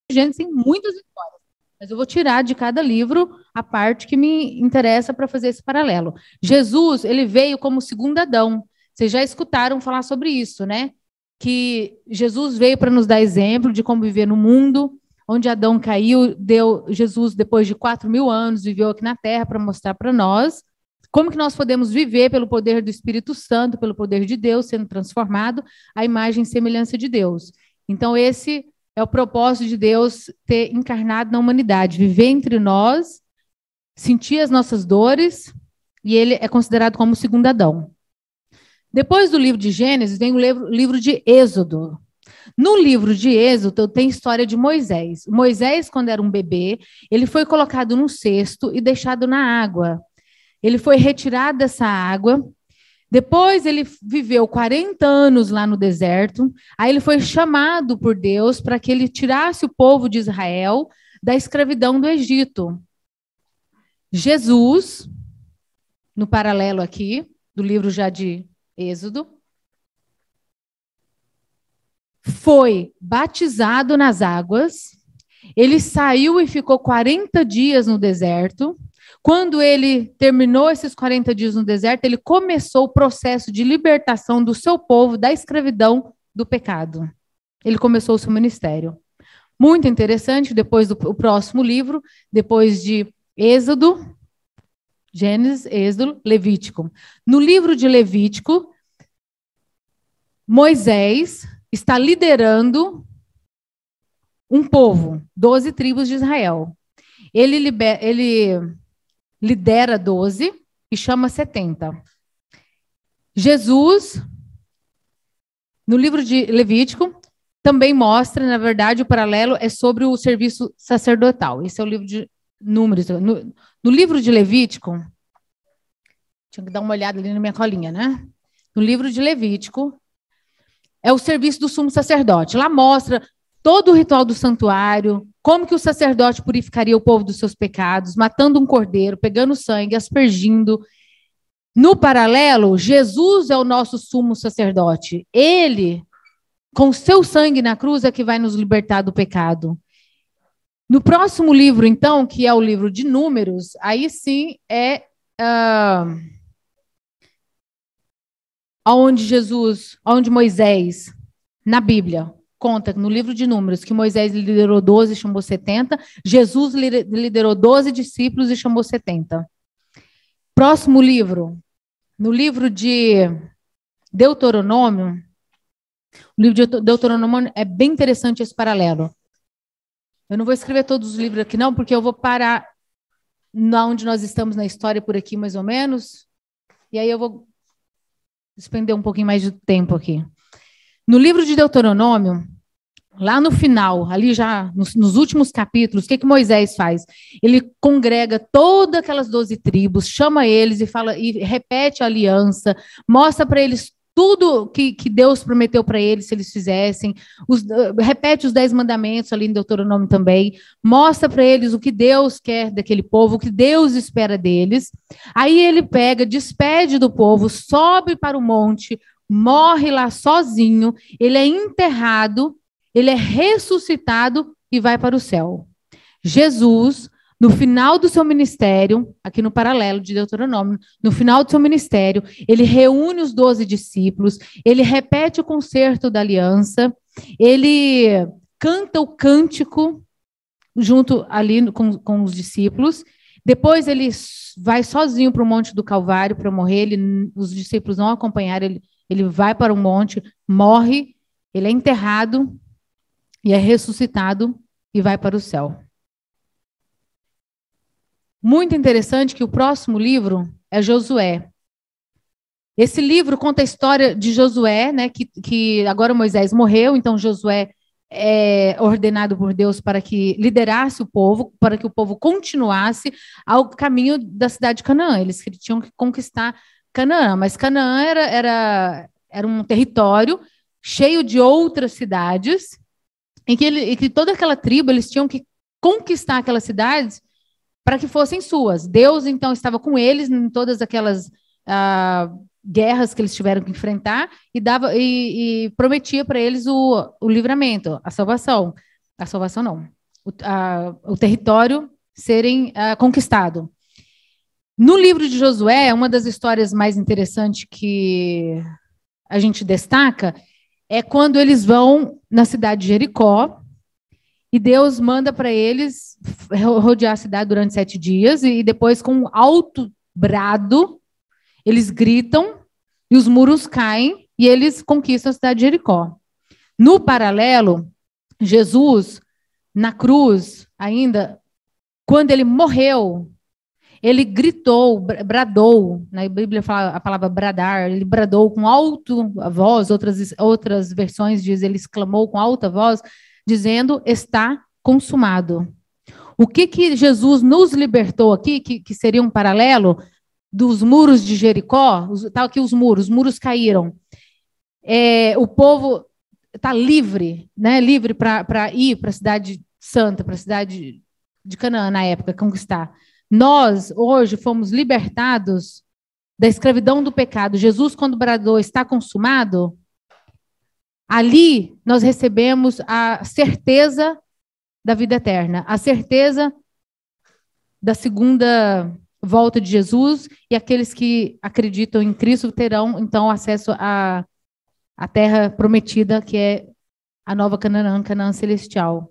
Gênesis tem muitas histórias, mas eu vou tirar de cada livro a parte que me interessa para fazer esse paralelo. Jesus, ele veio como segundo Adão. Vocês já escutaram falar sobre isso, né? Que Jesus veio para nos dar exemplo de como viver no mundo, onde Adão caiu, Jesus, depois de 4.000 anos, viveu aqui na Terra para mostrar para nós como que nós podemos viver pelo poder do Espírito Santo, pelo poder de Deus, sendo transformado à imagem e semelhança de Deus. Então, esse é o propósito de Deus ter encarnado na humanidade, viver entre nós, sentir as nossas dores, e ele é considerado como o segundo Adão. Depois do livro de Gênesis, vem o livro de Êxodo. No livro de Êxodo, tem história de Moisés. Moisés, quando era um bebê, ele foi colocado num cesto e deixado na água. Ele foi retirado dessa água. Depois ele viveu 40 anos lá no deserto. Aí ele foi chamado por Deus para que ele tirasse o povo de Israel da escravidão do Egito. Jesus, no paralelo aqui, do livro já de Êxodo, foi batizado nas águas. Ele saiu e ficou 40 dias no deserto. Quando ele terminou esses 40 dias no deserto, ele começou o processo de libertação do seu povo da escravidão do pecado. Ele começou o seu ministério. Muito interessante, depois do próximo livro, depois de Êxodo, Gênesis, Êxodo, Levítico. No livro de Levítico, Moisés está liderando um povo, 12 tribos de Israel. Ele lidera 12 e chama 70. Jesus, no livro de Levítico, também mostra, na verdade, o paralelo é sobre o serviço sacerdotal. Esse é o livro de Números. No livro de Levítico, tinha que dar uma olhada ali na minha colinha, né? No livro de Levítico, é o serviço do sumo sacerdote. Lá mostra todo o ritual do santuário, como que o sacerdote purificaria o povo dos seus pecados, matando um cordeiro, pegando sangue, aspergindo. No paralelo, Jesus é o nosso sumo sacerdote. Ele, com seu sangue na cruz, é que vai nos libertar do pecado. No próximo livro, então, que é o livro de Números, aí sim é onde Moisés, na Bíblia, conta no livro de Números que Moisés liderou 12 e chamou 70, Jesus liderou 12 discípulos e chamou 70. Próximo livro, no livro de Deuteronômio, o livro de Deuteronômio é bem interessante esse paralelo. Eu não vou escrever todos os livros aqui não, porque eu vou parar onde nós estamos na história por aqui mais ou menos, e aí eu vou despender um pouquinho mais de tempo aqui. No livro de Deuteronômio, lá no final, ali já nos últimos capítulos, o que Moisés faz? Ele congrega todas aquelas 12 tribos, chama eles e fala e repete a aliança, mostra para eles tudo que Deus prometeu para eles se eles fizessem, repete os 10 mandamentos ali em Deuteronômio também, mostra para eles o que Deus quer daquele povo, o que Deus espera deles. Aí ele pega, despede do povo, sobe para o monte, morre lá sozinho, ele é enterrado, ele é ressuscitado e vai para o céu. Jesus, no final do seu ministério, aqui no paralelo de Deuteronômio, no final do seu ministério, ele reúne os 12 discípulos, ele repete o concerto da aliança, ele canta o cântico junto ali com os discípulos, depois ele vai sozinho para o Monte do Calvário para morrer, os discípulos não acompanharam, ele vai para o monte, morre, ele é enterrado e é ressuscitado e vai para o céu. Muito interessante que o próximo livro é Josué. Esse livro conta a história de Josué, né, que agora Moisés morreu, então Josué é ordenado por Deus para que liderasse o povo, para que o povo continuasse ao caminho da cidade de Canaã. Eles tinham que conquistar Canaã, mas Canaã era um território cheio de outras cidades, em que toda aquela tribo, eles tinham que conquistar aquelas cidades para que fossem suas. Deus, então, estava com eles em todas aquelas guerras que eles tiveram que enfrentar e prometia para eles o livramento, a salvação. A salvação não, o território serem conquistado. No livro de Josué, uma das histórias mais interessantes que a gente destaca é quando eles vão na cidade de Jericó e Deus manda para eles rodear a cidade durante 7 dias e depois, com um alto brado, eles gritam e os muros caem e eles conquistam a cidade de Jericó. No paralelo, Jesus, na cruz, ainda, quando ele morreu, ele gritou, bradou, na Bíblia fala a palavra bradar, ele bradou com alta voz, outras versões dizem, ele exclamou com alta voz, dizendo, está consumado. O que Jesus nos libertou aqui, que seria um paralelo dos muros de Jericó, tá aqui os muros caíram. O povo está livre, né? Livre para ir para a cidade santa, para a cidade de Canaã na época, conquistar. Nós, hoje, fomos libertados da escravidão do pecado. Jesus, quando bradou, está consumado, ali nós recebemos a certeza da vida eterna, a certeza da segunda volta de Jesus, e aqueles que acreditam em Cristo terão, então, acesso à terra prometida, que é a nova Canaã, Canaã celestial.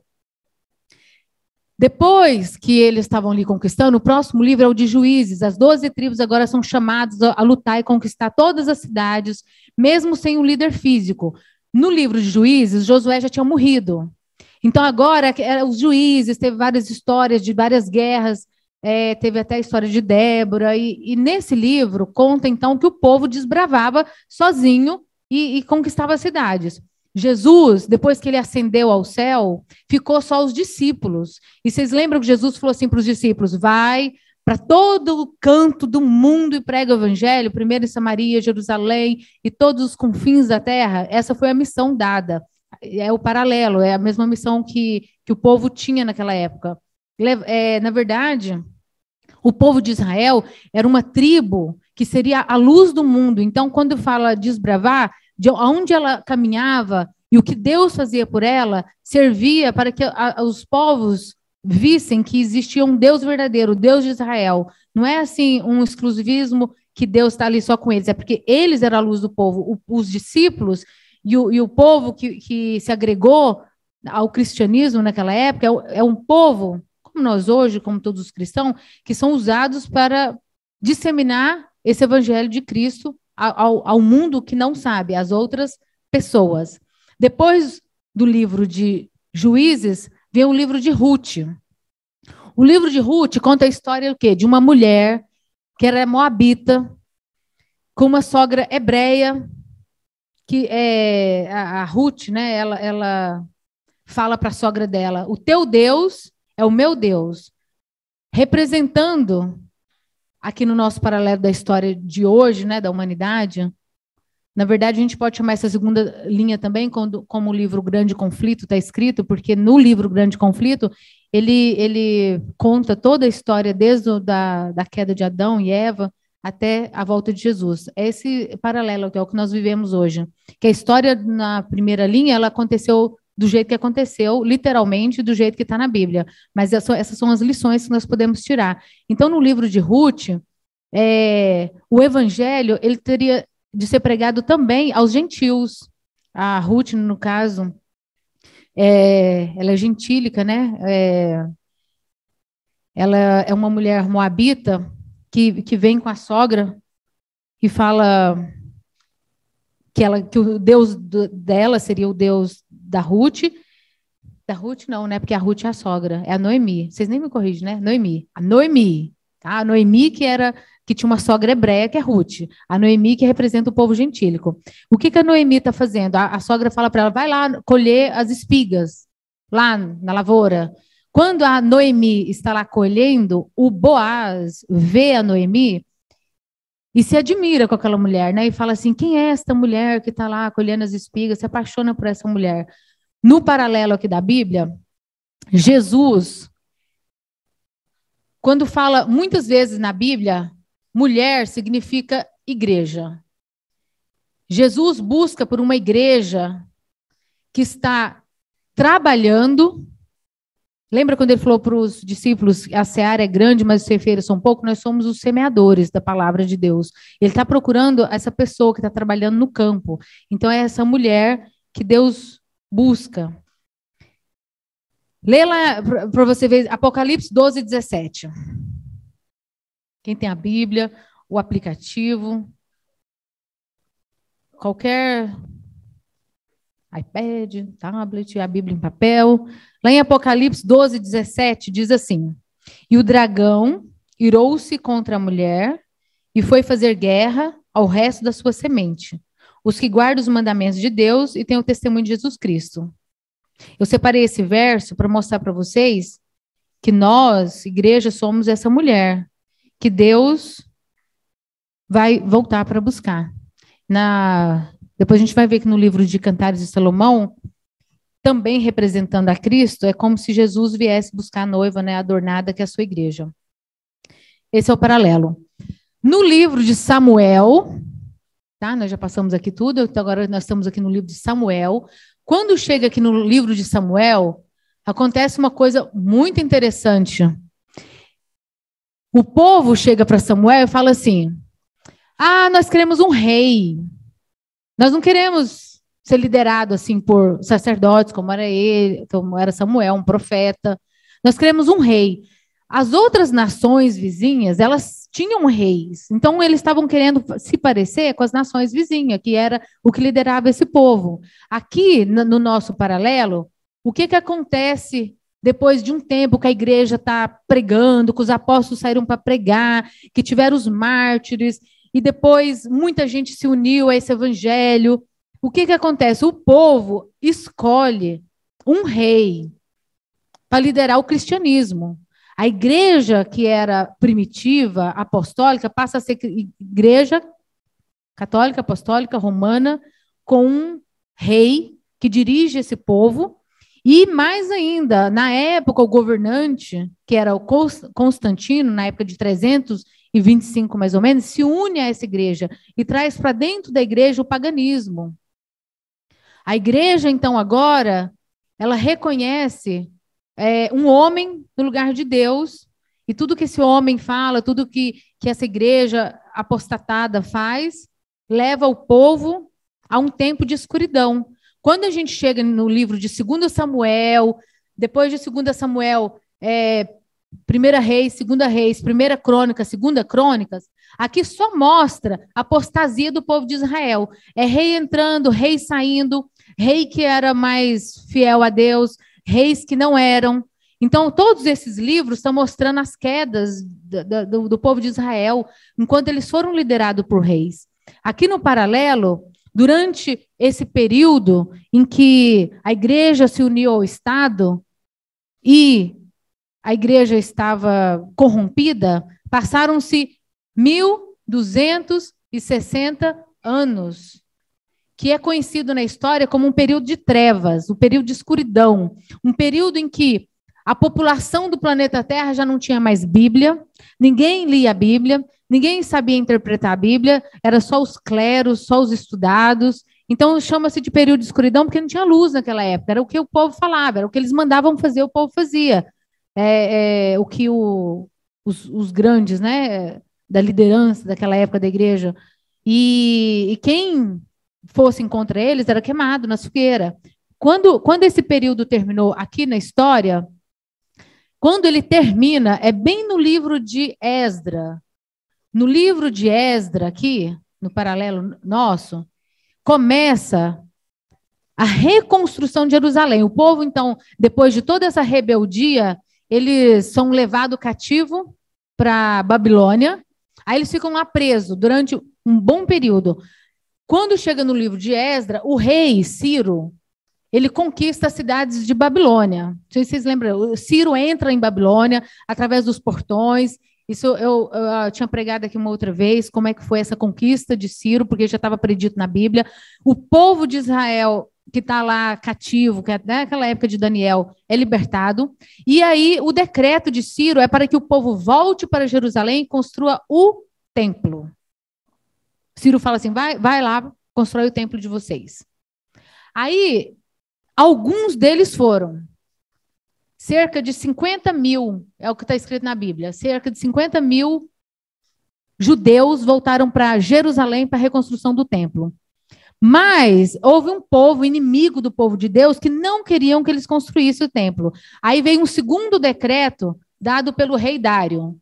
Depois que eles estavam ali conquistando, o próximo livro é o de Juízes. As 12 tribos agora são chamadas a lutar e conquistar todas as cidades, mesmo sem um líder físico. No livro de Juízes, Josué já tinha morrido. Então agora, os juízes, teve várias histórias de várias guerras, teve até a história de Débora, e nesse livro conta então que o povo desbravava sozinho e conquistava as cidades. Jesus, depois que ele ascendeu ao céu, ficou só os discípulos. E vocês lembram que Jesus falou assim para os discípulos, vai para todo o canto do mundo e prega o evangelho, primeiro em Samaria, Jerusalém e todos os confins da terra? Essa foi a missão dada. É o paralelo, é a mesma missão que o povo tinha naquela época. Na verdade, o povo de Israel era uma tribo que seria a luz do mundo. Então, quando fala desbravar, de onde ela caminhava e o que Deus fazia por ela, servia para que os povos vissem que existia um Deus verdadeiro, o Deus de Israel. Não é assim um exclusivismo que Deus está ali só com eles, é porque eles eram a luz do povo. Os discípulos e o povo que se agregou ao cristianismo naquela época é um povo, como nós hoje, como todos os cristãos, que são usados para disseminar esse evangelho de Cristo ao mundo que não sabe, às outras pessoas. Depois do livro de Juízes, vem o livro de Ruth. O livro de Ruth conta a história do quê? De uma mulher que era moabita, com uma sogra hebreia, que é a Ruth, né? Ela fala para a sogra dela, o teu Deus é o meu Deus, representando aqui no nosso paralelo da história de hoje, né, da humanidade. Na verdade, a gente pode chamar essa segunda linha também como o livro Grande Conflito está escrito, porque no livro Grande Conflito, ele conta toda a história desde da queda de Adão e Eva até a volta de Jesus. É esse paralelo que é o que nós vivemos hoje. Que a história, na primeira linha, ela aconteceu do jeito que aconteceu, literalmente, do jeito que está na Bíblia. Mas essas são as lições que nós podemos tirar. Então, no livro de Ruth, o evangelho ele teria de ser pregado também aos gentios. A Ruth, no caso, ela é gentílica, né? Ela é uma mulher moabita que vem com a sogra e fala que o Deus dela seria o Deus da Ruth. Da Ruth não, né? Porque a Ruth é a sogra, é a Noemi. Vocês nem me corrigem, né? Noemi. A Noemi, tá? A Noemi que tinha uma sogra hebreia, que é Ruth. A Noemi que representa o povo gentílico. O que a Noemi está fazendo? A sogra fala para ela, vai lá colher as espigas, lá na lavoura. Quando a Noemi está lá colhendo, o Boaz vê a Noemi e se admira com aquela mulher, né? E fala assim, quem é esta mulher que está lá colhendo as espigas? Se apaixona por essa mulher. No paralelo aqui da Bíblia, Jesus, quando fala muitas vezes na Bíblia, mulher significa igreja. Jesus busca por uma igreja que está trabalhando Lembra quando ele falou para os discípulos, a seara é grande, mas os ceifeiros são poucos? Nós somos os semeadores da palavra de Deus. Ele está procurando essa pessoa que está trabalhando no campo. Então, é essa mulher que Deus busca. Lê lá para você ver, Apocalipse 12, 17. Quem tem a Bíblia, o aplicativo, qualquer iPad, tablet, a Bíblia em papel. Lá em Apocalipse 12, 17, diz assim: E o dragão irou-se contra a mulher e foi fazer guerra ao resto da sua semente, os que guardam os mandamentos de Deus e têm o testemunho de Jesus Cristo. Eu separei esse verso para mostrar para vocês que nós, igreja, somos essa mulher que Deus vai voltar para buscar. Depois a gente vai ver que no livro de Cantares de Salomão, também representando a Cristo, é como se Jesus viesse buscar a noiva, né, adornada, que é a sua igreja. Esse é o paralelo. No livro de Samuel, tá? Nós já passamos aqui tudo, então agora nós estamos aqui no livro de Samuel. Quando chega aqui no livro de Samuel, acontece uma coisa muito interessante. O povo chega para Samuel e fala assim: nós queremos um rei. Nós não queremos ser liderado assim por sacerdotes, como era ele, como era Samuel, um profeta. Nós queremos um rei. As outras nações vizinhas, elas tinham reis. Então, eles estavam querendo se parecer com as nações vizinhas, que era o que liderava esse povo. Aqui, no nosso paralelo, o que acontece depois de um tempo que a igreja está pregando, que os apóstolos saíram para pregar, que tiveram os mártires, e depois muita gente se uniu a esse evangelho. O que acontece? O povo escolhe um rei para liderar o cristianismo. A igreja, que era primitiva, apostólica, passa a ser igreja católica, apostólica, romana, com um rei que dirige esse povo. E mais ainda, na época, o governante, que era o Constantino, na época de 325 mais ou menos, se une a essa igreja e traz para dentro da igreja o paganismo. A igreja, então, agora, ela reconhece um homem no lugar de Deus, e tudo que esse homem fala, tudo que essa igreja apostatada faz, leva o povo a um tempo de escuridão. Quando a gente chega no livro de 2 Samuel, depois de 2 Samuel, 1 Reis, 2 Reis, 1 Crônicas, 2 Crônicas, aqui só mostra a apostasia do povo de Israel. É rei entrando, rei saindo, rei que era mais fiel a Deus, reis que não eram. Então, todos esses livros estão mostrando as quedas do povo de Israel, enquanto eles foram liderados por reis. Aqui no paralelo, durante esse período em que a igreja se uniu ao Estado e a igreja estava corrompida, passaram-se 1260 anos, que é conhecido na história como um período de trevas, um período de escuridão, um período em que a população do planeta Terra já não tinha mais Bíblia, ninguém lia a Bíblia, ninguém sabia interpretar a Bíblia, era só os cleros, só os estudados. Então, chama-se de período de escuridão porque não tinha luz naquela época, era o que o povo falava, era o que eles mandavam fazer, o povo fazia. O que os grandes, né, da liderança daquela época da igreja, e quem fosse contra eles era queimado na fogueira. Quando esse período terminou aqui na história, quando ele termina, é bem no livro de Esdra. No livro de Esdra, aqui, no paralelo nosso, começa a reconstrução de Jerusalém. O povo, então, depois de toda essa rebeldia, eles são levados cativo para Babilônia. Aí eles ficam lá presos durante um bom período. Quando chega no livro de Esdra, o rei Ciro, ele conquista as cidades de Babilônia. Não sei se vocês lembram. Ciro entra em Babilônia através dos portões. Isso eu tinha pregado aqui uma outra vez, como é que foi essa conquista de Ciro, porque já estava predito na Bíblia. O povo de Israel, que está lá cativo, que é naquela época de Daniel, é libertado. E aí o decreto de Ciro é para que o povo volte para Jerusalém e construa o templo. Ciro fala assim, vai lá, constrói o templo de vocês. Aí, alguns deles foram. cerca de 50 mil, é o que está escrito na Bíblia, cerca de 50 mil judeus voltaram para Jerusalém para a reconstrução do templo. Mas houve um povo inimigo do povo de Deus que não queriam que eles construíssem o templo. Aí veio um segundo decreto dado pelo rei Dário.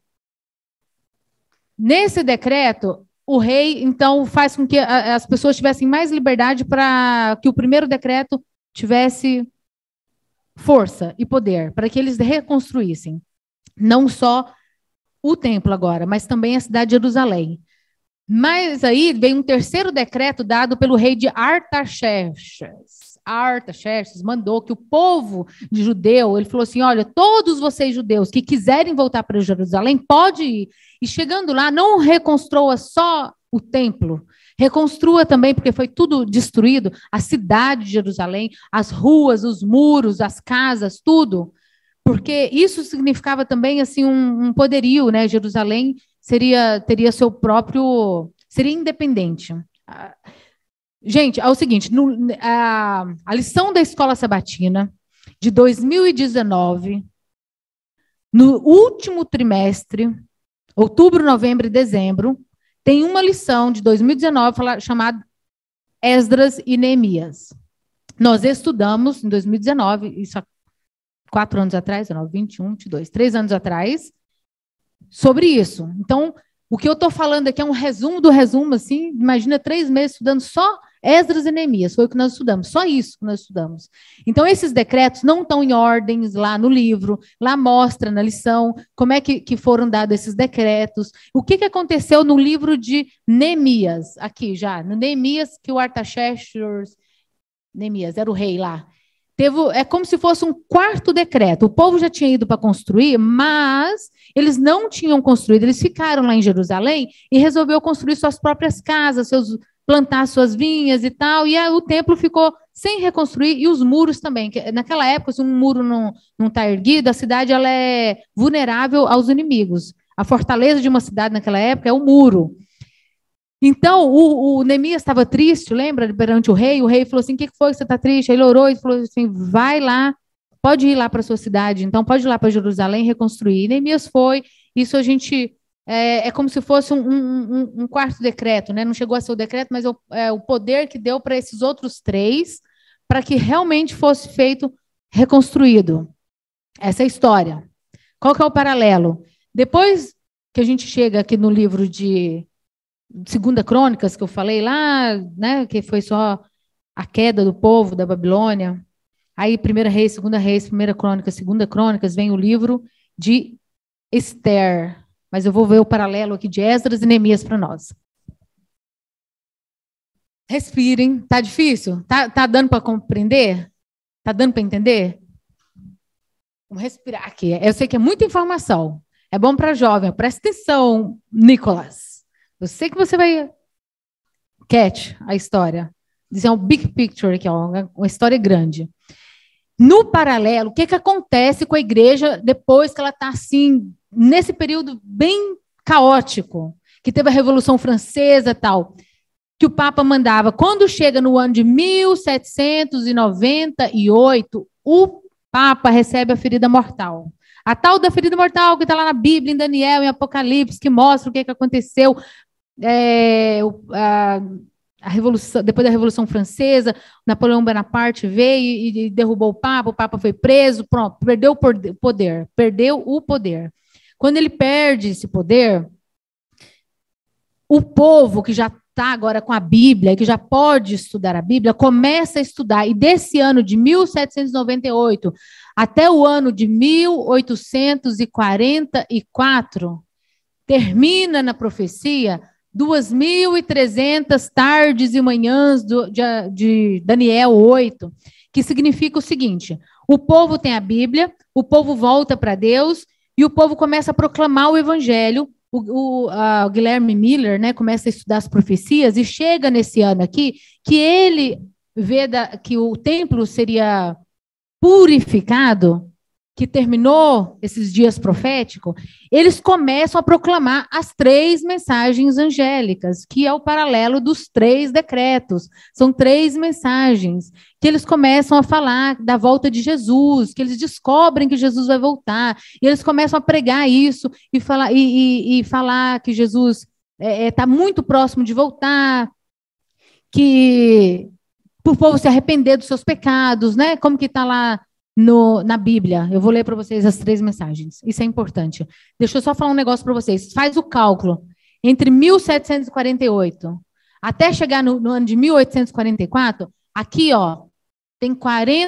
Nesse decreto, o rei, então, faz com que as pessoas tivessem mais liberdade para que o primeiro decreto tivesse força e poder, para que eles reconstruíssem. Não só o templo agora, mas também a cidade de Jerusalém. Mas aí veio um terceiro decreto dado pelo rei de Artaxerxes. Artaxerxes mandou que o povo de judeu, ele falou assim, olha, todos vocês judeus que quiserem voltar para Jerusalém, pode ir. E chegando lá, não reconstrua só o templo, reconstrua também, porque foi tudo destruído, a cidade de Jerusalém, as ruas, os muros, as casas, tudo. Porque isso significava também assim um poderio, né? Jerusalém teria seu próprio, seria independente. Gente, é o seguinte, a lição da Escola Sabatina de 2019, no último trimestre, outubro, novembro e dezembro, tem uma lição de 2019 chamada Esdras e Neemias. Nós estudamos em 2019, isso há 4 anos atrás, 21, 22, 3 anos atrás, sobre isso. Então, o que eu estou falando aqui é um resumo do resumo, assim, imagina 3 meses estudando só Esdras e Neemias, foi o que nós estudamos, só isso que nós estudamos. Então, esses decretos não estão em ordens lá no livro, lá mostra na lição como é que foram dados esses decretos, o que aconteceu no livro de Neemias, aqui já, no Neemias, que o Artaxerxes, Neemias, era o rei lá, é como se fosse um quarto decreto. O povo já tinha ido para construir, mas eles não tinham construído. Eles ficaram lá em Jerusalém e resolveu construir suas próprias casas, plantar suas vinhas e tal. E aí, o templo ficou sem reconstruir e os muros também. Naquela época, se um muro não está erguido, a cidade ela é vulnerável aos inimigos. A fortaleza de uma cidade naquela época é o muro. Então, o Neemias estava triste, lembra, perante o rei falou assim, o que foi que você está triste? Aí ele orou e falou assim, vai lá, pode ir lá para a sua cidade, então pode ir lá para Jerusalém e reconstruir. E Neemias foi, isso a gente, é como se fosse um quarto decreto, né? Não chegou a ser o decreto, mas o poder que deu para esses outros 3, para que realmente fosse feito, reconstruído. Essa é a história. Qual que é o paralelo? Depois que a gente chega aqui no livro de Segunda Crônicas, que eu falei lá, né, que foi só a queda do povo da Babilônia. Aí, Primeira Reis, Segunda Reis, Primeira Crônica, Segunda Crônicas, vem o livro de Esther. Mas eu vou ver o paralelo aqui de Esdras e Neemias para nós. Respirem. Tá difícil? Tá dando para compreender? Tá dando para entender? Vamos respirar aqui. Eu sei que é muita informação. É bom para jovem. Presta atenção, Nicolas. Eu sei que você vai catch a história. Isso é um big picture aqui, ó, uma história grande. No paralelo, o que acontece com a igreja depois que ela está assim, nesse período bem caótico, que teve a Revolução Francesa e tal, que o Papa mandava. Quando chega no ano de 1798, o Papa recebe a ferida mortal. A tal da ferida mortal que está lá na Bíblia, em Daniel, em Apocalipse, que mostra o que aconteceu a Revolução, depois da Revolução Francesa, Napoleão Bonaparte veio e derrubou o Papa foi preso, pronto, perdeu o poder. Quando ele perde esse poder, o povo que já está agora com a Bíblia, que já pode estudar a Bíblia, começa a estudar. E desse ano de 1798 até o ano de 1844, termina na profecia 2.300 tardes e manhãs de Daniel 8, que significa o seguinte: o povo tem a Bíblia, o povo volta para Deus e o povo começa a proclamar o evangelho. O Guilherme Miller, né, começa a estudar as profecias e chega nesse ano aqui que ele vê que o templo seria purificado que terminou esses dias proféticos, eles começam a proclamar as 3 mensagens angélicas, que é o paralelo dos 3 decretos. São 3 mensagens que eles começam a falar da volta de Jesus, que eles descobrem que Jesus vai voltar, e eles começam a pregar isso e falar que Jesus está muito próximo de voltar, que para o povo se arrepender dos seus pecados, né? Como que está lá na Bíblia. Eu vou ler para vocês as 3 mensagens. Isso é importante. Deixa eu só falar um negócio para vocês. Faz o cálculo. Entre 1748 até chegar no ano de 1844, aqui, ó, tem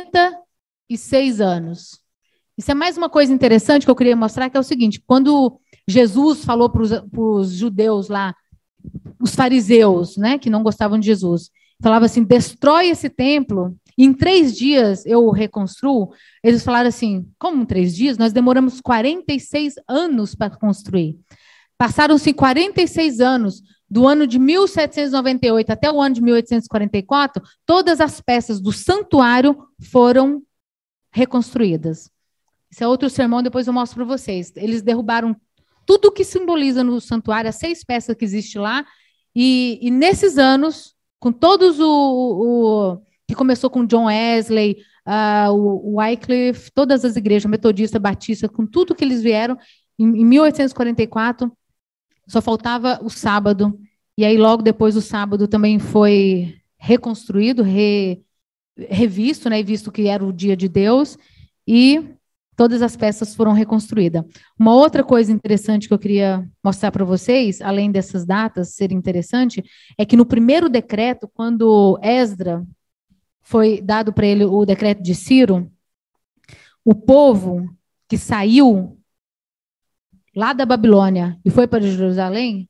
46 anos. Isso é mais uma coisa interessante que eu queria mostrar, que é o seguinte: quando Jesus falou para os judeus lá, os fariseus, né, que não gostavam de Jesus, falava assim: destrói esse templo, e em 3 dias eu o reconstruo. Eles falaram assim: como em 3 dias? Nós demoramos 46 anos para construir. Passaram-se 46 anos, do ano de 1798 até o ano de 1844, todas as peças do santuário foram reconstruídas. Esse é outro sermão, depois eu mostro para vocês. Eles derrubaram tudo o que simboliza no santuário, as 6 peças que existem lá, e nesses anos, com todos que começou com John Wesley, o Wycliffe, todas as igrejas, metodista, batista, com tudo que eles vieram, em 1844, só faltava o sábado, e aí logo depois o sábado também foi reconstruído, revisto, né, visto que era o dia de Deus, e todas as peças foram reconstruídas. Uma outra coisa interessante que eu queria mostrar para vocês, além dessas datas serem interessantes, é que no primeiro decreto, quando Esdra foi dado para ele o decreto de Ciro, o povo que saiu lá da Babilônia e foi para Jerusalém,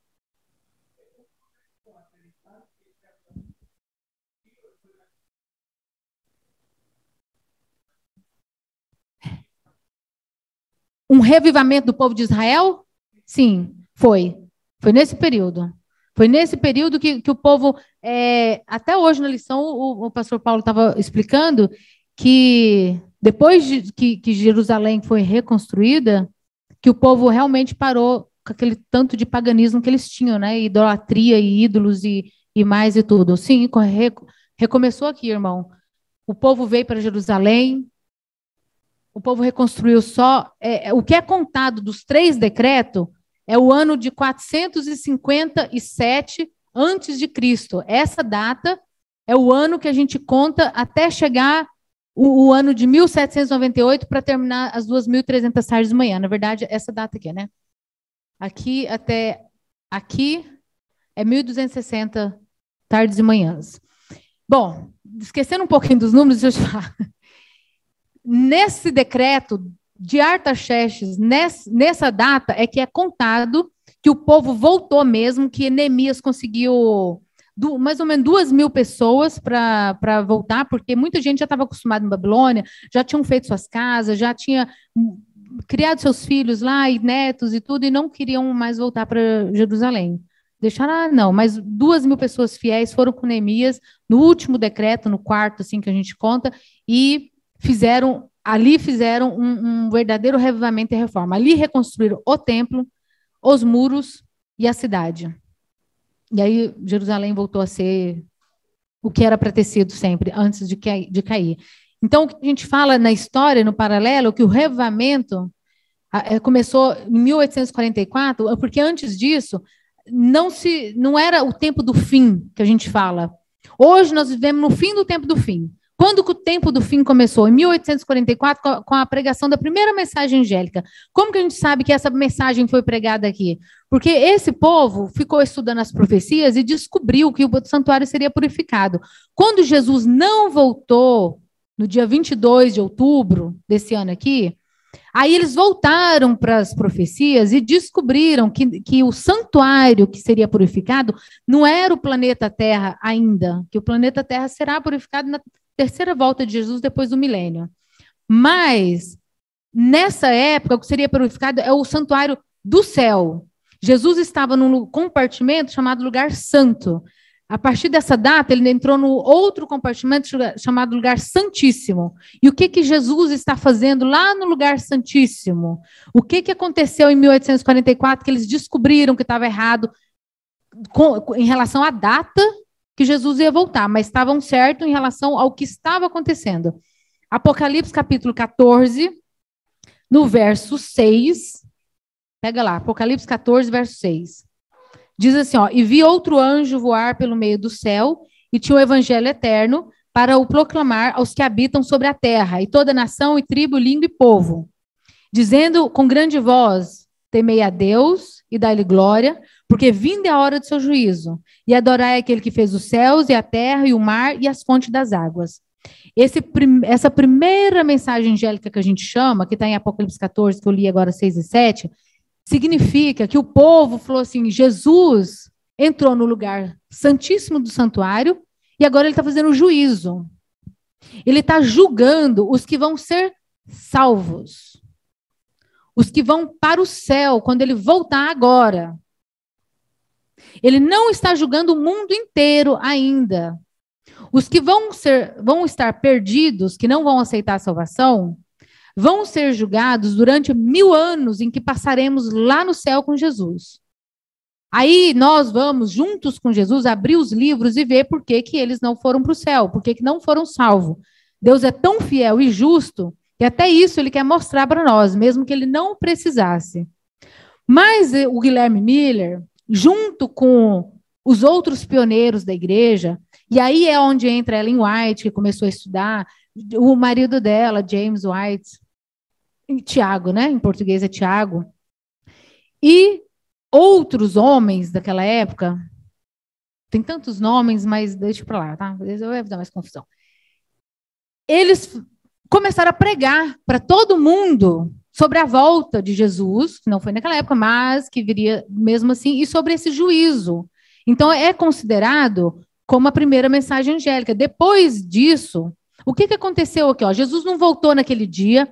um revivamento do povo de Israel? Sim, foi. Foi nesse período. Foi nesse período que o povo, até hoje na lição, o pastor Paulo estava explicando que depois que Jerusalém foi reconstruída, que o povo realmente parou com aquele tanto de paganismo que eles tinham, né? Idolatria e ídolos e mais e tudo. Sim, recomeçou aqui, irmão. O povo veio para Jerusalém, o povo reconstruiu só. O que é contado dos 3 decretos é o ano de 457 antes de Cristo. Essa data é o ano que a gente conta até chegar o ano de 1798 para terminar as 2.300 tardes de manhã. Na verdade, essa data aqui, né? Aqui até aqui é 1.260 tardes e manhãs. Bom, esquecendo um pouquinho dos números, deixa eu te falar. Nesse decreto de Artaxerxes, nessa data, é que é contado que o povo voltou mesmo, que Neemias conseguiu mais ou menos 2.000 pessoas para voltar, porque muita gente já estava acostumada em Babilônia, já tinham feito suas casas, já tinha criado seus filhos lá, e netos e tudo, e não queriam mais voltar para Jerusalém. Deixaram, não, mas 2.000 pessoas fiéis foram com Neemias, no último decreto, no quarto, assim, que a gente conta, e fizeram um verdadeiro revivamento e reforma. Ali reconstruíram o templo, os muros e a cidade. E aí Jerusalém voltou a ser o que era para ter sido sempre, antes de cair. Então, o que a gente fala na história, no paralelo, que o revivamento começou em 1844, porque antes disso não era o tempo do fim que a gente fala. Hoje nós vivemos no fim do tempo do fim. Quando que o tempo do fim começou? Em 1844, com a pregação da primeira mensagem angélica. Como que a gente sabe que essa mensagem foi pregada aqui? Porque esse povo ficou estudando as profecias e descobriu que o santuário seria purificado. Quando Jesus não voltou, no dia 22 de outubro desse ano aqui, aí eles voltaram para as profecias e descobriram que o santuário que seria purificado não era o planeta Terra ainda, que o planeta Terra será purificado na terceira volta de Jesus depois do milênio. Mas, nessa época, o que seria purificado é o santuário do céu. Jesus estava num compartimento chamado lugar santo. A partir dessa data, ele entrou no outro compartimento chamado lugar santíssimo. E o que Jesus está fazendo lá no lugar santíssimo? O que aconteceu em 1844 que eles descobriram que estava errado em relação à data que Jesus ia voltar, mas estavam certos em relação ao que estava acontecendo. Apocalipse capítulo 14, no verso 6. Pega lá, Apocalipse 14, verso 6. Diz assim, ó, e vi outro anjo voar pelo meio do céu, e tinha o evangelho eterno para o proclamar aos que habitam sobre a terra, e toda nação, e tribo, língua e povo, dizendo com grande voz, temei a Deus e dai-lhe glória, porque vinda é a hora do seu juízo, e adorai aquele que fez os céus e a terra e o mar e as fontes das águas. Essa primeira mensagem angélica que a gente chama, que está em Apocalipse 14, que eu li agora 6 e 7, significa que o povo falou assim, Jesus entrou no lugar santíssimo do santuário e agora ele está fazendo o juízo. Ele está julgando os que vão ser salvos. Os que vão para o céu quando ele voltar agora. Ele não está julgando o mundo inteiro ainda. Os que vão estar perdidos, que não vão aceitar a salvação, vão ser julgados durante 1000 anos em que passaremos lá no céu com Jesus. Aí nós vamos, juntos com Jesus, abrir os livros e ver por que eles não foram para o céu, por que não foram salvos. Deus é tão fiel e justo que até isso ele quer mostrar para nós, mesmo que ele não precisasse. Mas o Guilherme Miller, junto com os outros pioneiros da igreja, e aí é onde entra Ellen White, que começou a estudar, o marido dela, James White, Tiago, né? Em português é Tiago. E outros homens daquela época, tem tantos nomes, mas deixa para lá, tá? Eu vou dar mais confusão. Eles começaram a pregar para todo mundo sobre a volta de Jesus, que não foi naquela época, mas que viria mesmo assim, e sobre esse juízo. Então, é considerado como a primeira mensagem angélica. Depois disso, o que aconteceu aqui? Ó? Jesus não voltou naquele dia.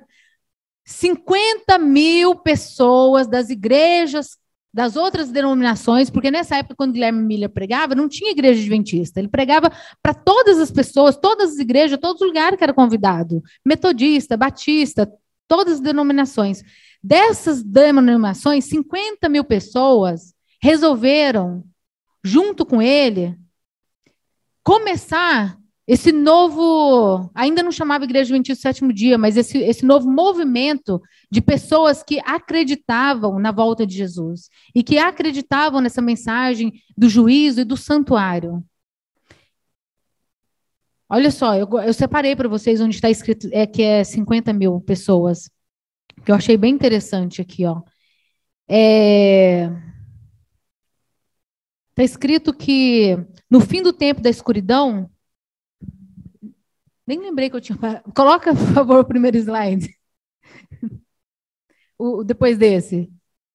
50.000 pessoas das igrejas, das outras denominações, porque nessa época, quando Guilherme Miller pregava, não tinha igreja adventista. Ele pregava para todas as pessoas, todas as igrejas, todos os lugares que era convidado. Metodista, batista, todas as denominações. Dessas denominações, 50.000 pessoas resolveram, junto com ele, começar esse novo, ainda não chamava Igreja Adventista do Sétimo Dia, mas esse novo movimento de pessoas que acreditavam na volta de Jesus e que acreditavam nessa mensagem do juízo e do santuário. Olha só, eu separei para vocês onde está escrito que é 50.000 pessoas, que eu achei bem interessante aqui, ó. Está escrito que no fim do tempo da escuridão, nem lembrei que eu tinha... Coloca, por favor, o primeiro slide. Depois desse.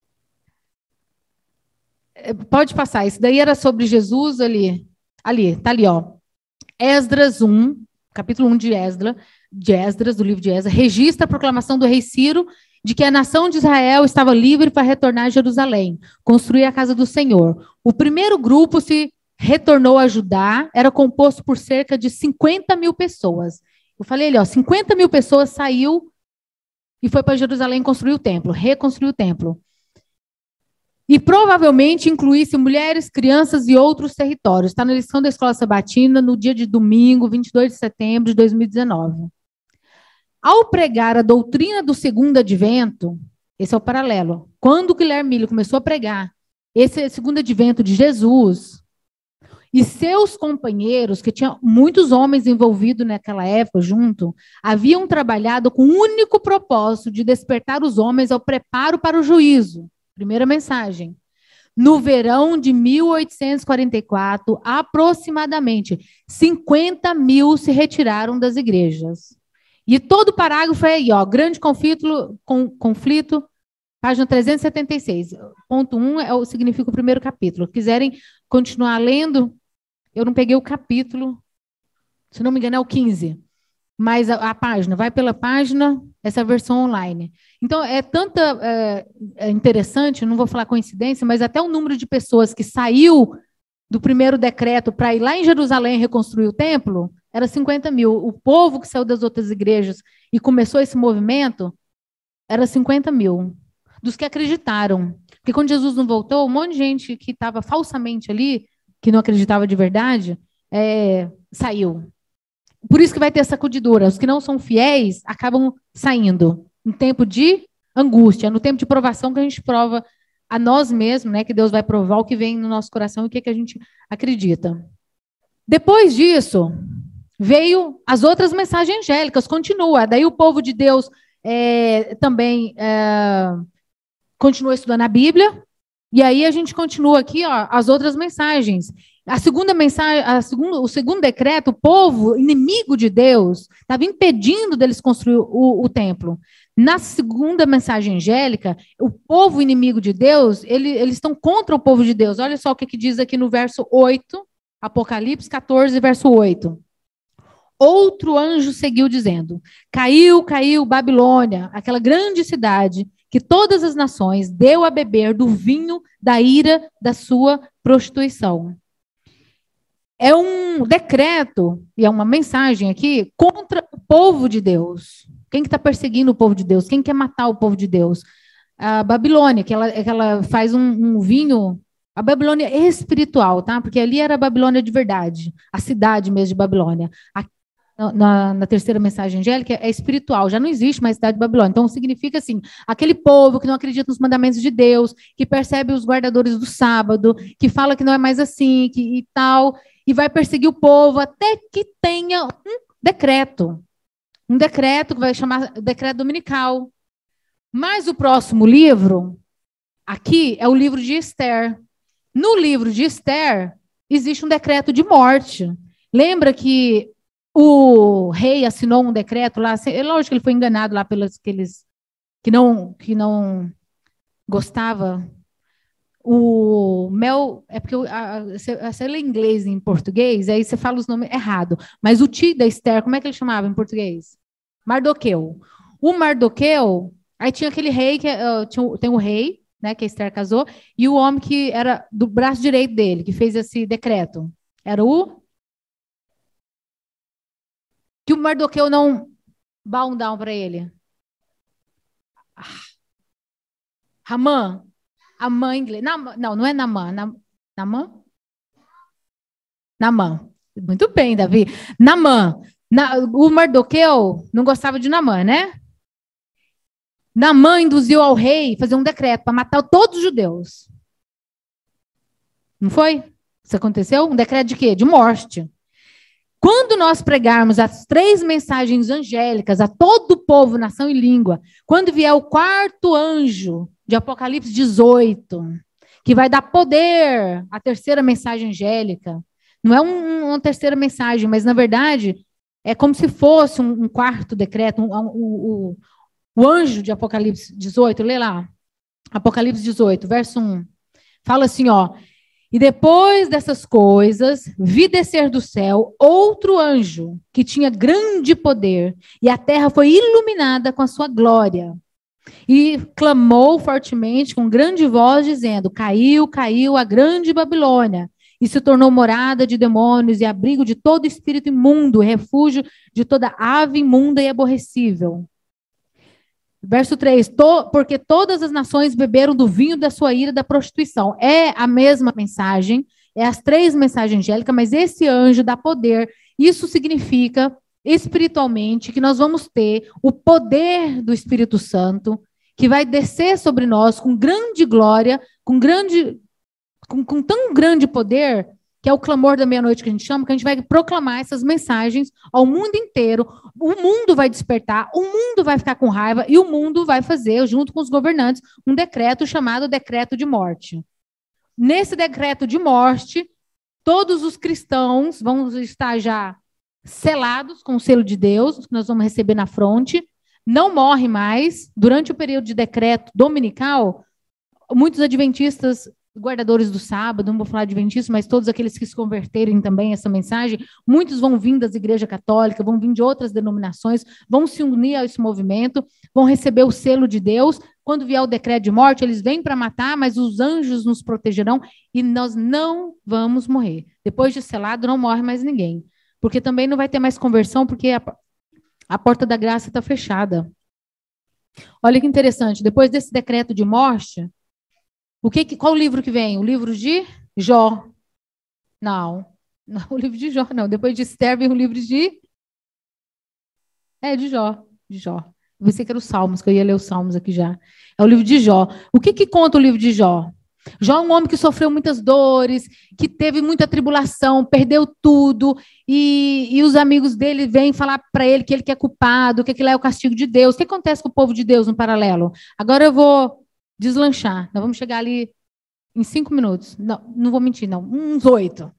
Pode passar. Isso daí era sobre Jesus ali. Ali, tá ali, ó. Esdras 1, capítulo 1 de Esdras, do livro de Esdras, registra a proclamação do rei Ciro de que a nação de Israel estava livre para retornar a Jerusalém, construir a casa do Senhor. O primeiro grupo se retornou a Judá, era composto por cerca de 50.000 pessoas. Eu falei ali, ó, 50.000 pessoas saiu e foi para Jerusalém construir o templo, reconstruir o templo. E provavelmente incluísse mulheres, crianças e outros territórios. Está na lição da Escola Sabatina, no dia de domingo, 22 de setembro de 2019. Ao pregar a doutrina do segundo advento, esse é o paralelo. Quando o Guilherme Miller começou a pregar esse segundo advento de Jesus, e seus companheiros, que tinham muitos homens envolvidos naquela época junto, haviam trabalhado com o único propósito de despertar os homens ao preparo para o juízo. Primeira mensagem. No verão de 1844, aproximadamente 50.000 se retiraram das igrejas. E todo o parágrafo é aí, ó, grande conflito, página 376. Ponto 1 significa o primeiro capítulo. Se quiserem continuar lendo, eu não peguei o capítulo, se não me engano é o 15. Mas a página, vai pela página, essa versão online. Então, é interessante, não vou falar coincidência, mas até o número de pessoas que saiu do primeiro decreto para ir lá em Jerusalém reconstruir o templo, era 50 mil. O povo que saiu das outras igrejas e começou esse movimento, era 50 mil. Dos que acreditaram. Porque quando Jesus não voltou, um monte de gente que estava falsamente ali, que não acreditava de verdade, saiu. Por isso que vai ter sacudidura. Os que não são fiéis acabam saindo. No tempo de angústia, no tempo de provação que a gente prova a nós mesmos, né? Que Deus vai provar o que vem no nosso coração e o que a gente acredita. Depois disso, veio as outras mensagens angélicas, continua. Daí o povo de Deus também continua estudando a Bíblia, e aí a gente continua aqui, ó, as outras mensagens. A segunda mensagem, o segundo decreto, o povo inimigo de Deus estava impedindo deles construir o templo. Na segunda mensagem angélica, o povo inimigo de Deus, eles estão contra o povo de Deus. Olha só o que diz aqui no verso 8, Apocalipse 14, verso 8. Outro anjo seguiu dizendo: caiu, caiu Babilônia, aquela grande cidade, que todas as nações deu a beber do vinho da ira da sua prostituição. É um decreto, e é uma mensagem aqui, contra o povo de Deus. Quem que está perseguindo o povo de Deus? Quem quer matar o povo de Deus? A Babilônia, que ela faz um vinho, a Babilônia espiritual, tá? Porque ali era a Babilônia de verdade, a cidade mesmo de Babilônia. Aqui, na terceira mensagem angélica, é espiritual, já não existe mais cidade de Babilônia. Então, significa assim, aquele povo que não acredita nos mandamentos de Deus, que percebe os guardadores do sábado, que fala que não é mais assim, e tal, e vai perseguir o povo até que tenha um decreto que vai chamar decreto dominical. Mas o próximo livro, aqui, é o livro de Esther. No livro de Esther, existe um decreto de morte. Lembra que o rei assinou um decreto lá, lógico que ele foi enganado lá pelos aqueles que não gostava. O Mel, é porque você lê inglês em português, aí você fala os nomes errado. Mas o tio da Esther, como é que ele chamava em português? Mardoqueu. O Mardoqueu, aí tinha aquele rei, tem o rei, né, que a Esther casou, e o homem que era do braço direito dele, que fez esse decreto. Era que o Mardoqueu não bow down para ele. Ramã. Amã em inglês. Não é Namã. Namã? Namã. Muito bem, Davi. Namã. O Mardoqueu não gostava de Namã, né? Namã induziu ao rei a fazer um decreto para matar todos os judeus. Não foi? Isso aconteceu? Um decreto de quê? De morte. Quando nós pregarmos as 3 mensagens angélicas a todo o povo, nação e língua, quando vier o 4º anjo de Apocalipse 18, que vai dar poder à terceira mensagem angélica, não é uma terceira mensagem, mas na verdade é como se fosse um 4º decreto, o anjo de Apocalipse 18, lê lá, Apocalipse 18, verso 1, fala assim, ó: e depois dessas coisas, vi descer do céu outro anjo, que tinha grande poder, e a terra foi iluminada com a sua glória. E clamou fortemente, com grande voz, dizendo: caiu, caiu a grande Babilônia, e se tornou morada de demônios e abrigo de todo espírito imundo, refúgio de toda ave imunda e aborrecível. Verso 3, porque todas as nações beberam do vinho da sua ira da prostituição. É a mesma mensagem, é as 3 mensagens angélicas, mas esse anjo dá poder. Isso significa, espiritualmente, que nós vamos ter o poder do Espírito Santo, que vai descer sobre nós com grande glória, com tão grande poder, que é o clamor da meia-noite que a gente chama, que a gente vai proclamar essas mensagens ao mundo inteiro. O mundo vai despertar, o mundo vai ficar com raiva e o mundo vai fazer, junto com os governantes, um decreto chamado decreto de morte. Nesse decreto de morte, todos os cristãos vão estar já selados com o selo de Deus, que nós vamos receber na fronte, não morre mais. Durante o período de decreto dominical, muitos adventistas guardadores do sábado, não vou falar adventistas, mas todos aqueles que se converterem também a essa mensagem, muitos vão vir das igrejas católicas, vão vir de outras denominações, vão se unir a esse movimento, vão receber o selo de Deus. Quando vier o decreto de morte, eles vêm para matar, mas os anjos nos protegerão e nós não vamos morrer. Depois de selado, não morre mais ninguém. Porque também não vai ter mais conversão, porque a porta da graça está fechada. Olha que interessante, depois desse decreto de morte, qual livro que vem? O livro de Jó. Não, o livro de Jó, não. Depois de Esther vem o livro de... de Jó. Eu pensei que era os Salmos, que eu ia ler os Salmos aqui já. É o livro de Jó. O que conta o livro de Jó? Jó é um homem que sofreu muitas dores, que teve muita tribulação, perdeu tudo, e os amigos dele vêm falar para ele que ele que é culpado, que aquilo é o castigo de Deus. O que acontece com o povo de Deus no paralelo? Agora eu vou deslanchar. Nós vamos chegar ali em 5 minutos. Não vou mentir, não. Uns 8.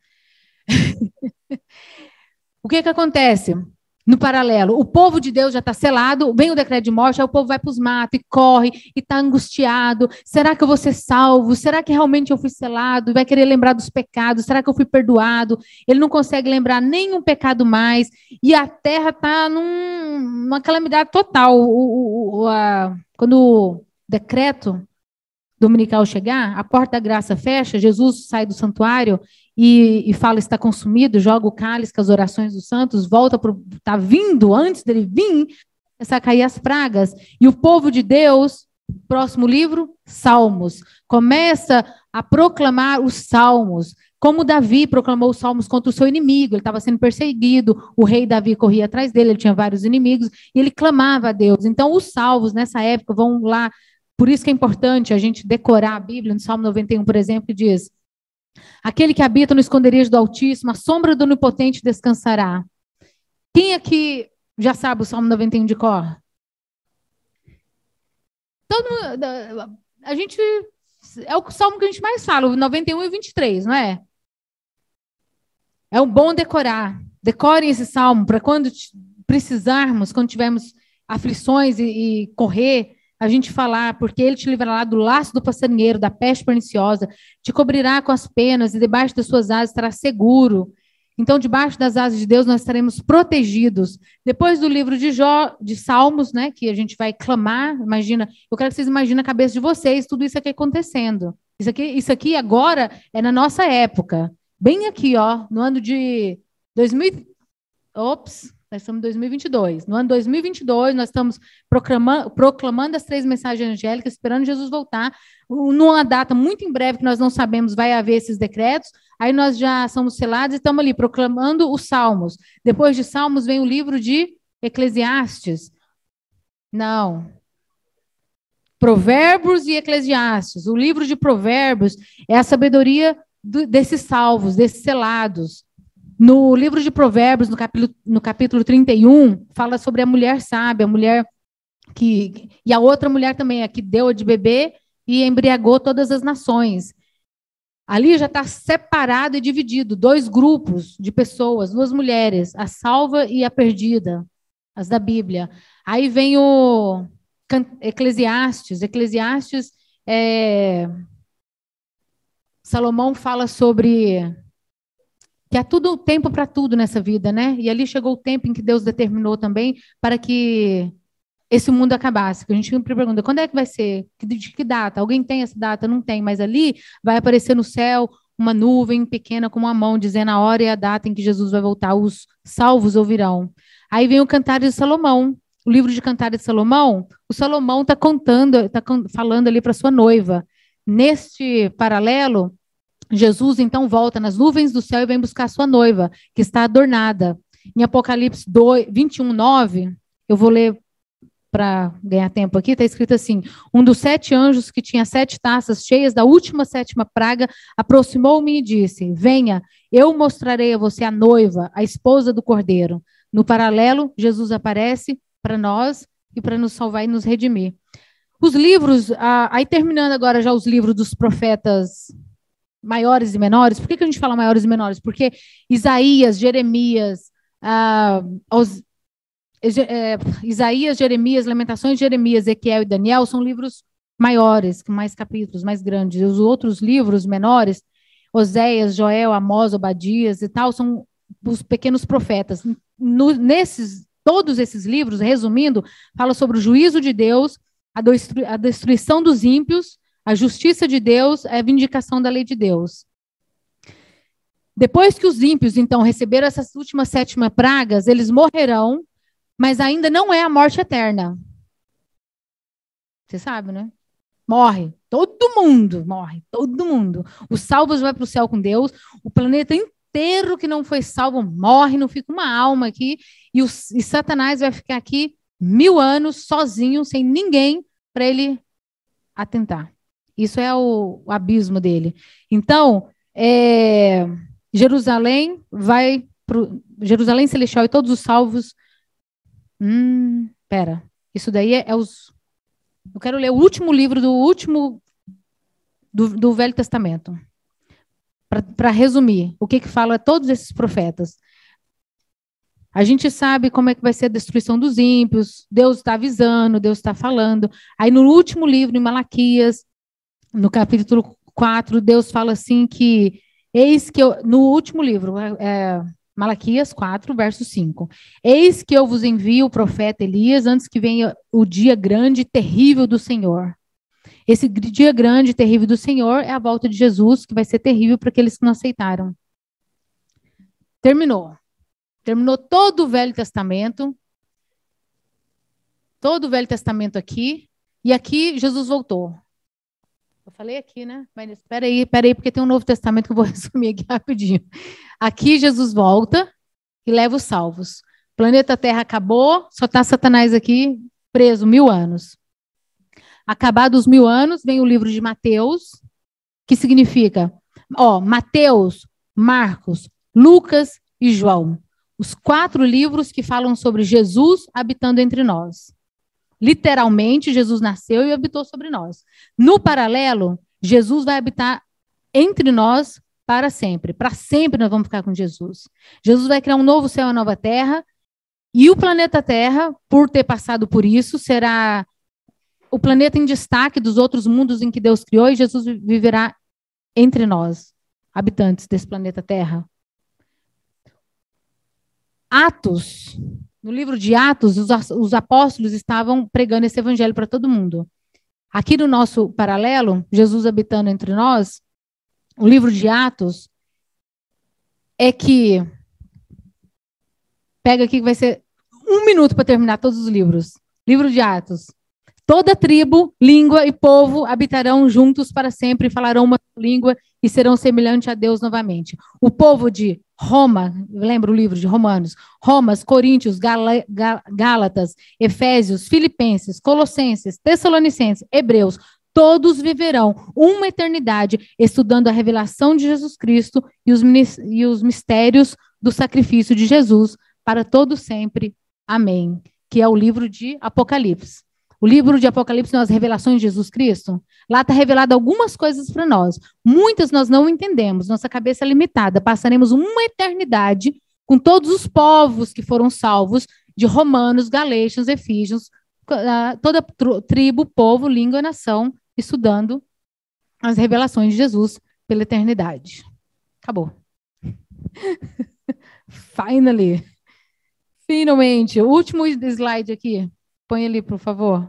O que acontece no paralelo? O povo de Deus já está selado, vem o decreto de morte, aí o povo vai para os matos e corre, e está angustiado. Será que eu vou ser salvo? Será que realmente eu fui selado? E vai querer lembrar dos pecados. Será que eu fui perdoado? Ele não consegue lembrar nenhum pecado mais. E a terra está numa calamidade total. Quando o decreto dominical chegar, a porta da graça fecha, Jesus sai do santuário e fala, está consumido, joga o cálice com as orações dos santos, volta para está vindo, antes dele vir, começar a cair as pragas. E o povo de Deus, próximo livro, Salmos, começa a proclamar os salmos, como Davi proclamou os salmos contra o seu inimigo, ele estava sendo perseguido, o rei Davi corria atrás dele, ele tinha vários inimigos, e ele clamava a Deus. Então, os salvos, nessa época, vão lá. Por isso que é importante a gente decorar a Bíblia. No Salmo 91, por exemplo, que diz: aquele que habita no esconderijo do Altíssimo, a sombra do Onipotente descansará. Quem aqui já sabe o Salmo 91 de cor? Todo mundo, a gente, é o salmo que a gente mais fala, o 91 e o 23, não é? É um bom decorar. Decorem esse salmo para quando precisarmos, quando tivermos aflições e correr, a gente falar, porque ele te livrará do laço do passarinheiro, da peste perniciosa, te cobrirá com as penas e debaixo das suas asas estará seguro. Então, debaixo das asas de Deus, nós estaremos protegidos. Depois do livro de Jó, de Salmos, né, que a gente vai clamar, imagina, eu quero que vocês imaginem a cabeça de vocês, tudo isso aqui acontecendo. Isso aqui agora é na nossa época. Bem aqui, ó, no ano de 2000... Ops... Nós estamos em 2022. No ano 2022, nós estamos proclamando as 3 mensagens angélicas, esperando Jesus voltar. Numa data muito em breve, que nós não sabemos, vai haver esses decretos. Aí nós já somos selados e estamos ali proclamando os Salmos. Depois de Salmos vem o livro de Eclesiastes. Não. Provérbios e Eclesiastes. O livro de Provérbios é a sabedoria desses salvos, desses selados. No livro de Provérbios, no capítulo 31, fala sobre a mulher sábia, a mulher que... E a outra mulher também, a que deu de beber e embriagou todas as nações. Ali já está separado e dividido, 2 grupos de pessoas, 2 mulheres, a salva e a perdida, as da Bíblia. Aí vem o Eclesiastes. Eclesiastes, Salomão fala sobre... que há tudo tempo para tudo nessa vida, né? E ali chegou o tempo em que Deus determinou também para que esse mundo acabasse. Que a gente sempre pergunta, quando é que vai ser? De que data? Alguém tem essa data? Não tem, mas ali vai aparecer no céu uma nuvem pequena com uma mão, dizendo a hora e a data em que Jesus vai voltar. Os salvos ouvirão. Aí vem o Cantares de Salomão. O livro de Cantares de Salomão, o Salomão está falando ali para sua noiva. Neste paralelo, Jesus, então, volta nas nuvens do céu e vem buscar a sua noiva, que está adornada. Em Apocalipse 21, 9, eu vou ler para ganhar tempo aqui, está escrito assim: um dos 7 anjos que tinha 7 taças cheias da última 7ª praga aproximou-me e disse: venha, eu mostrarei a você a noiva, a esposa do Cordeiro. No paralelo, Jesus aparece para nós e para nos salvar e nos redimir. Os livros, aí terminando agora já os livros dos profetas maiores e menores. Por que a gente fala maiores e menores? Porque Isaías, Jeremias, Isaías, Jeremias, Lamentações, Jeremias, Ezequiel e Daniel são livros maiores, com mais capítulos, mais grandes. E os outros livros menores, Oséias, Joel, Amós, Obadias e tal, são os pequenos profetas. Todos esses livros, resumindo, falam sobre o juízo de Deus, a destruição dos ímpios, a justiça de Deus, a vindicação da lei de Deus. Depois que os ímpios, então, receberam essas últimas 7 pragas, eles morrerão, mas ainda não é a morte eterna. Você sabe, né? Morre. Todo mundo morre. Todo mundo. Os salvos vão para o céu com Deus. O planeta inteiro que não foi salvo morre. Não fica uma alma aqui. E Satanás vai ficar aqui 1000 anos sozinho, sem ninguém para ele atentar. Isso é o abismo dele. Então, Jerusalém vai Jerusalém celestial e todos os salvos. Isso daí é os. Eu quero ler o último livro do Velho Testamento. Para resumir, o que fala todos esses profetas. A gente sabe como é que vai ser a destruição dos ímpios. Deus está avisando, Deus está falando. Aí no último livro, em Malaquias, no capítulo 4, Deus fala assim que eis que eu, no último livro, Malaquias 4, verso 5. Eis que eu vos envio o profeta Elias antes que venha o dia grande e terrível do Senhor. Esse dia grande e terrível do Senhor é a volta de Jesus, que vai ser terrível para aqueles que não aceitaram. Terminou todo o Velho Testamento. Todo o Velho Testamento aqui. E aqui Jesus voltou. Eu falei aqui, né? Mas espera aí, porque tem um Novo Testamento que eu vou resumir aqui rapidinho. Aqui Jesus volta e leva os salvos. O planeta Terra acabou, só está Satanás aqui preso 1000 anos. Acabados os 1000 anos, vem o livro de Mateus, que significa, Mateus, Marcos, Lucas e João. Os 4 livros que falam sobre Jesus habitando entre nós. Literalmente, Jesus nasceu e habitou sobre nós. No paralelo, Jesus vai habitar entre nós para sempre. Para sempre nós vamos ficar com Jesus. Jesus vai criar um novo céu e uma nova terra. E o planeta Terra, por ter passado por isso, será o planeta em destaque dos outros mundos em que Deus criou, e Jesus viverá entre nós, habitantes desse planeta Terra. Atos, no livro de Atos, os apóstolos estavam pregando esse evangelho para todo mundo. Aqui no nosso paralelo, Jesus habitando entre nós, o livro de Atos é que... Pega aqui que vai ser 1 minuto para terminar todos os livros. Livro de Atos. Toda tribo, língua e povo habitarão juntos para sempre e falarão uma língua e serão semelhantes a Deus novamente. O povo de Roma, lembra o livro de Romanos? Romas, Coríntios, Gálatas, Efésios, Filipenses, Colossenses, Tessalonicenses, Hebreus, todos viverão uma eternidade estudando a revelação de Jesus Cristo e os mistérios do sacrifício de Jesus para todo sempre. Amém. Que é o livro de Apocalipse. O livro de Apocalipse são as revelações de Jesus Cristo. Lá está revelado algumas coisas para nós. Muitas nós não entendemos. Nossa cabeça é limitada. Passaremos uma eternidade com todos os povos que foram salvos, de romanos, galécios, efígios, toda tribo, povo, língua e nação, estudando as revelações de Jesus pela eternidade. Acabou. Finally. Finalmente. O último slide aqui. Põe ali, por favor.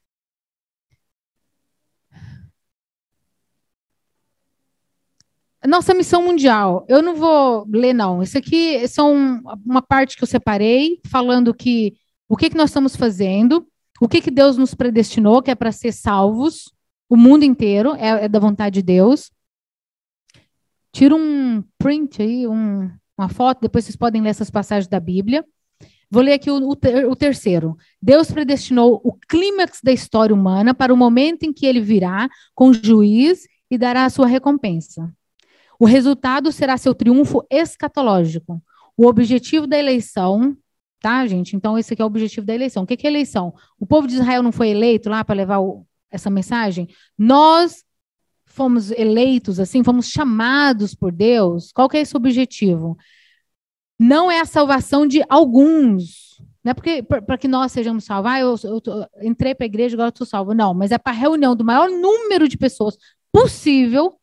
Nossa missão mundial. Eu não vou ler, não. Isso aqui são uma parte que eu separei, falando o que nós estamos fazendo, o que Deus nos predestinou, que é para ser salvos, o mundo inteiro, é da vontade de Deus. Tira um print aí, uma foto, depois vocês podem ler essas passagens da Bíblia. Vou ler aqui o terceiro. Deus predestinou o clímax da história humana para o momento em que ele virá com juiz e dará a sua recompensa. O resultado será seu triunfo escatológico. O objetivo da eleição, tá, gente? Então, esse aqui é o objetivo da eleição. O que é eleição? O povo de Israel não foi eleito lá para levar essa mensagem? Nós fomos eleitos, assim, fomos chamados por Deus. Qual que é esse objetivo? Não é a salvação de alguns, Não é porque para que nós sejamos salvos. Entrei para a igreja, agora estou salvo. Não, mas é para a reunião do maior número de pessoas possível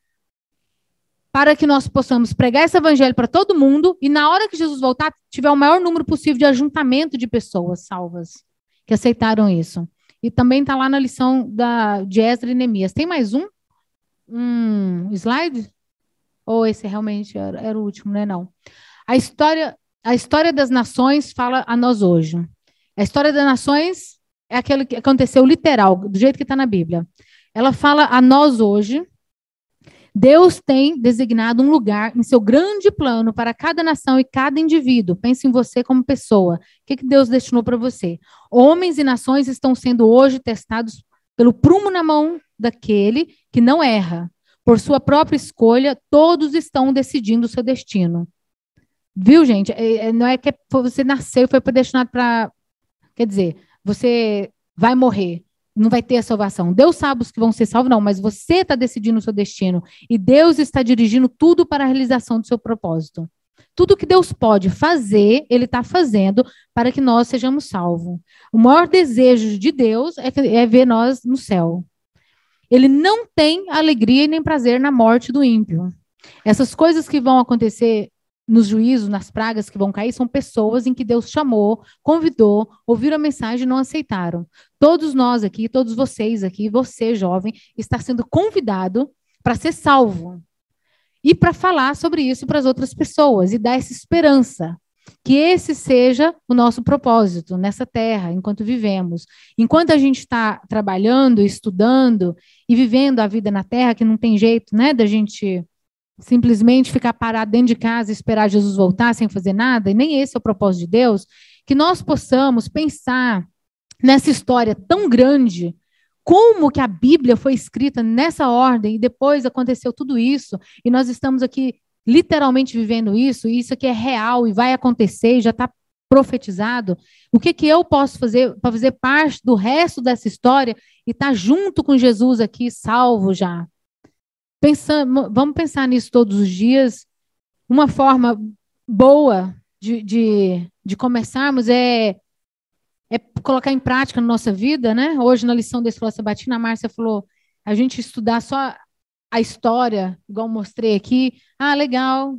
para que nós possamos pregar esse evangelho para todo mundo e na hora que Jesus voltar, tiver o maior número possível de ajuntamento de pessoas salvas que aceitaram isso. E também está lá na lição de Esdras e Neemias. Tem mais um slide? Ou esse realmente era o último, né? Não. A história das nações fala a nós hoje. A história das nações é aquilo que aconteceu literal, do jeito que está na Bíblia. Ela fala a nós hoje. Deus tem designado um lugar em seu grande plano para cada nação e cada indivíduo. Pense em você como pessoa. O que Deus destinou para você? Homens e nações estão sendo hoje testados pelo prumo na mão daquele que não erra. Por sua própria escolha, todos estão decidindo o seu destino. Viu, gente? Não é que você nasceu e foi predestinado para... Quer dizer, você vai morrer. Não vai ter a salvação. Deus sabe os que vão ser salvos, não, mas você está decidindo o seu destino. E Deus está dirigindo tudo para a realização do seu propósito. Tudo que Deus pode fazer, Ele está fazendo para que nós sejamos salvos. O maior desejo de Deus é ver nós no céu. Ele não tem alegria e nem prazer na morte do ímpio. Essas coisas que vão acontecer nos juízos, nas pragas que vão cair, são pessoas em que Deus chamou, convidou, ouviram a mensagem e não aceitaram. Todos nós aqui, todos vocês aqui, você, jovem, está sendo convidado para ser salvo. E para falar sobre isso para as outras pessoas e dar essa esperança. Que esse seja o nosso propósito nessa terra, enquanto vivemos. Enquanto a gente está trabalhando, estudando e vivendo a vida na terra, que não tem jeito, né, da gente simplesmente ficar parado dentro de casa e esperar Jesus voltar sem fazer nada, e nem esse é o propósito de Deus, que nós possamos pensar nessa história tão grande, como que a Bíblia foi escrita nessa ordem, e depois aconteceu tudo isso, e nós estamos aqui literalmente vivendo isso, e isso aqui é real, e vai acontecer, e já está profetizado. O que eu posso fazer para fazer parte do resto dessa história e estar junto com Jesus aqui, salvo já? Vamos pensar nisso todos os dias. Uma forma boa de começarmos é colocar em prática na nossa vida, né? Hoje, na lição da Escola Sabatina, a Márcia falou, a gente estudar só a história, igual mostrei aqui. Ah, legal.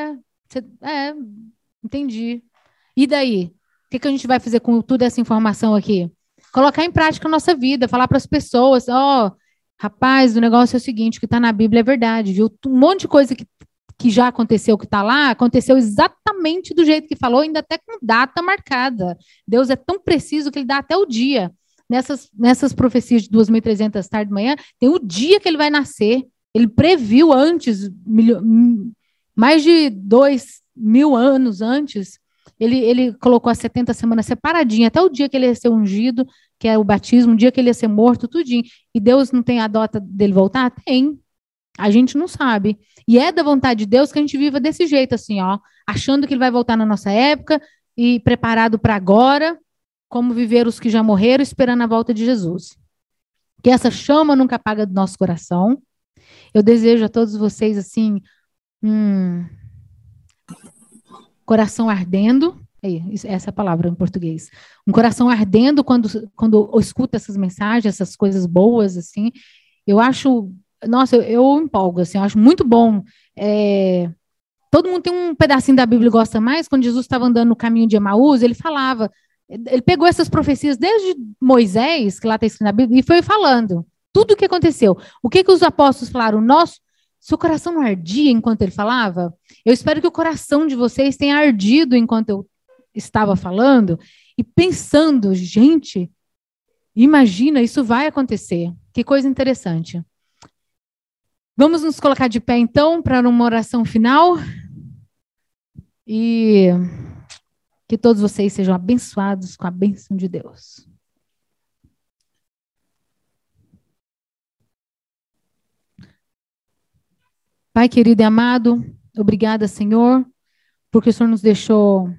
Entendi. E daí? O que a gente vai fazer com toda essa informação aqui? Colocar em prática a nossa vida, falar para as pessoas, rapaz, o negócio é o seguinte, o que está na Bíblia é verdade, viu? Um monte de coisa que já aconteceu, que está lá, aconteceu exatamente do jeito que falou, ainda até com data marcada. Deus é tão preciso que ele dá até o dia. Nessas profecias de 2.300 tarde de manhã, tem o dia que ele vai nascer. Ele previu antes, mais de 2.000 anos antes, ele colocou as 70 semanas separadinha, até o dia que ele ia ser ungido, que é o batismo, o dia que ele ia ser morto, tudinho. E Deus não tem a data dele voltar? Tem. A gente não sabe. E é da vontade de Deus que a gente viva desse jeito, assim, achando que ele vai voltar na nossa época e preparado para agora, como viver os que já morreram, esperando a volta de Jesus. Que essa chama nunca apaga do nosso coração. Eu desejo a todos vocês, assim, coração ardendo. Essa é a palavra em português. Um coração ardendo quando escuta essas mensagens, essas coisas boas, assim. Eu acho... Nossa, eu empolgo, assim, eu acho muito bom. Todo mundo tem um pedacinho da Bíblia que gosta mais. Quando Jesus estava andando no caminho de Emaús, ele falava... Ele pegou essas profecias desde Moisés, que lá está escrito na Bíblia, e foi falando tudo o que aconteceu. O que os apóstolos falaram? Seu coração não ardia enquanto ele falava? Eu espero que o coração de vocês tenha ardido enquanto eu estava falando e pensando, gente, imagina, isso vai acontecer. Que coisa interessante. Vamos nos colocar de pé, então, para uma oração final. E que todos vocês sejam abençoados com a bênção de Deus. Pai querido e amado, obrigada, Senhor, porque o Senhor nos deixou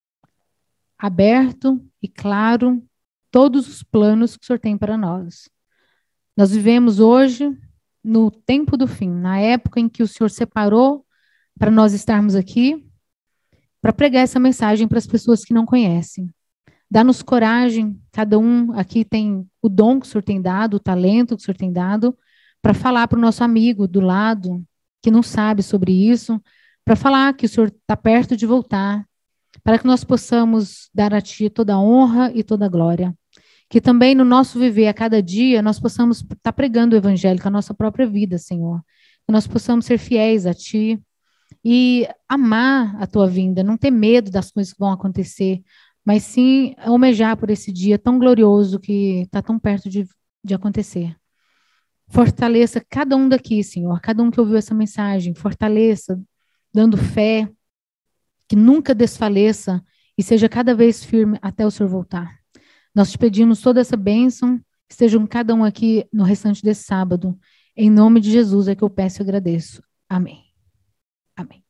aberto e claro todos os planos que o Senhor tem para nós. Nós vivemos hoje no tempo do fim, na época em que o Senhor separou para nós estarmos aqui, para pregar essa mensagem para as pessoas que não conhecem. Dá-nos coragem, cada um aqui tem o dom que o Senhor tem dado, o talento que o Senhor tem dado, para falar para o nosso amigo do lado, que não sabe sobre isso, para falar que o Senhor está perto de voltar, para que nós possamos dar a Ti toda a honra e toda a glória. Que também no nosso viver, a cada dia, nós possamos estar pregando o Evangelho com a nossa própria vida, Senhor. Que nós possamos ser fiéis a Ti e amar a Tua vinda, não ter medo das coisas que vão acontecer, mas sim almejar por esse dia tão glorioso que está tão perto de acontecer. Fortaleça cada um daqui, Senhor, cada um que ouviu essa mensagem, fortaleça, dando fé, que nunca desfaleça e seja cada vez firme até o Senhor voltar. Nós te pedimos toda essa bênção, esteja com cada um aqui no restante desse sábado. Em nome de Jesus é que eu peço e agradeço. Amém. Amém.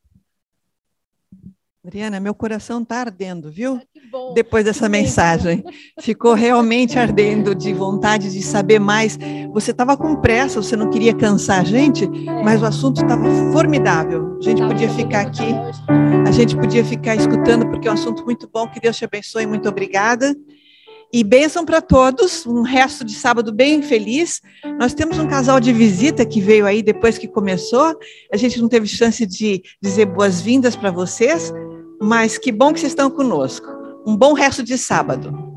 Adriana, meu coração está ardendo, viu? Que bom. Depois dessa mensagem. Ficou realmente ardendo de vontade de saber mais. Você estava com pressa, você não queria cansar a gente, mas o assunto estava formidável. A gente podia ficar aqui, a gente podia ficar escutando, porque é um assunto muito bom. Que Deus te abençoe, muito obrigada. E bênção para todos, um resto de sábado bem feliz. Nós temos um casal de visita que veio aí depois que começou. A gente não teve chance de dizer boas-vindas para vocês, mas que bom que vocês estão conosco. Um bom resto de sábado.